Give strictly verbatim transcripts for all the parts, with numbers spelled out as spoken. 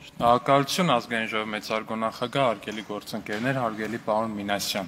Շնորհակալություն ազգային ժողովի մեծարգո նախագահ, հարգելի գործընկերներ, հարգելի պարոն Մինասյան։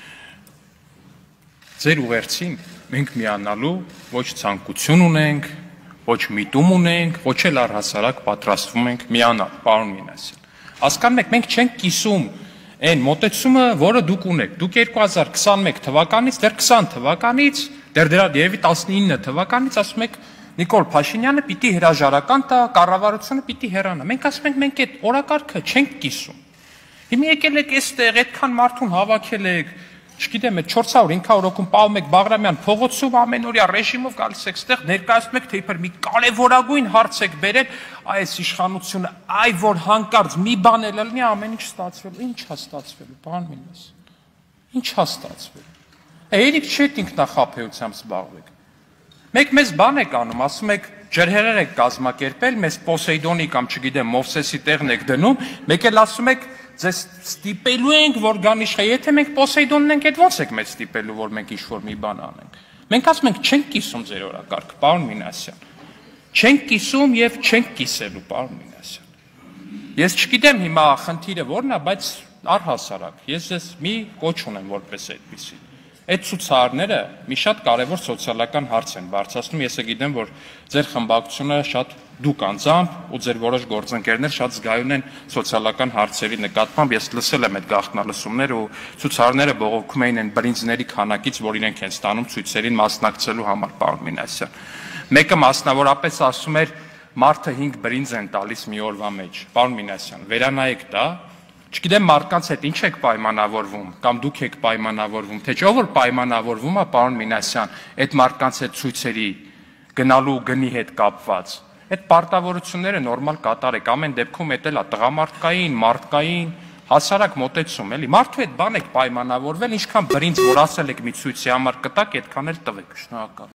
Ձեր ուղերձին մենք միանալու ոչ ցանկություն ունենք, ոչ միտում ունենք, ոչ էլ առհասարակ պատրաստվում ենք միանալ, պարոն Մինասյան։ Հասկանում եք, մենք չենք կիսում այն մոտեցումը, որը դուք ունեք։ Դուք երկու հազար քսաներեք թվականից, դեռ քսան թվականից, դեռ դրա երևի տասնինը թվականից ասում եք Նիկոլ Փաշինյանը պիտի հրաժարական տա, կառավարությունը պիտի հեռանա։ Մենք ասում ենք, մենք այդ օրակարգը չենք կիսում։ Հիմա եկել եք այստեղ, այդքան մարդուն հավաքել եք, չգիտեմ, այդ չորս հարյուր հինգ հարյուր հոգուն պահում եք Բաղրամյան փողոցում, ամենօրյա ռեժիմով գալիս եք այստեղ, ներկայացնում եք, թե իբր մի կարևորագույն հարց եք բերել, այս իշխանությունը, այ որ հանկարծ մի բան էլ լինի, ամեն ինչ ստացվելու, ինչ է ստացվելու, պարոն Մինասյան։ Ինչ է ստացվելու։ Երեք չէ ինքնախաբեությամբ զբաղվեք։ Մեկ մեզ բան եք անում, ասում եք ջրհեղեղ եք կազմակերպել, մեզ Պոսեյդոնի կամ չգիտեմ Մովսեսի տեղն եք դնում, մեկ էլ ասում եք ձեզ ստիպելու ենք, որ գան իշխե, եթե մենք Պոսեյդոնն ենք, այդ ո՞նց եք մեզ ստիպելու, որ մենք ինչ-որ մի բան անենք։ Մենք ասում ենք չենք կիսում ձեր օրակարգը, պարոն Մինասյան։ Չենք կիսում եւ չենք կիսելու, պարոն Մինասյան։ Ես չգիտեմ հիմա խնդիրը որն է, բայց առհասարակ ես ես մի կոչ ունեմ որպես այդպիսի։ Այդ ցուցարները մի շատ կարևոր սոցիալական հարց են բարձրացնում, ես գիտեմ, որ ձեր խմբակցությունը շատ դուք անձամբ ու ձեր որոշ գործընկերներ շատ զգայուն են սոցիալական հարցերի նկատմամբ, ես լսել եմ այդ գաղտնալսումներ ու ցուցարները բողոքում էին այն բրինձների քանակից, որ իրենք են ստանում ցույցերին մասնակցելու համար, պարոն Մինասյան։ Մեկը մասնավորապես ասում էր մարդը հինգ բրինձ են տալիս մի օրվա մեջ, պարոն Մինասյան, վերանայեք դա։ Չգիտեմ մարդկանց հետ ինչ եք պայմանավորվում, կամ դուք եք պայմանավորվում, թե ով որ պայմանավորվում է, պարոն Մինասյան, այդ մարդկանց հետ ցույցերի գնալու գնի հետ կապված։ Այդ պարտավորությունները նորմալ կատարեք, ամեն դեպքում էդ էլ է տղամարդկային, մարդկային, հասարակ մոտեցում, էլի։ Մարդու հետ բան եք պայմանավորվել, ինչքան բրինձ որ ասել եք մի ցույցի համար կտակ, այդքան էլ տվեք, շնորհակալ։